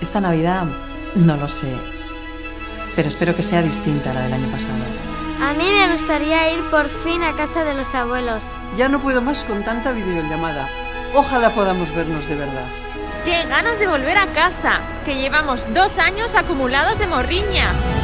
Esta Navidad no lo sé, pero espero que sea distinta a la del año pasado. A mí me gustaría ir por fin a casa de los abuelos. Ya no puedo más con tanta videollamada. Ojalá podamos vernos de verdad. ¡Qué ganas de volver a casa! Que llevamos 2 años acumulados de morriña.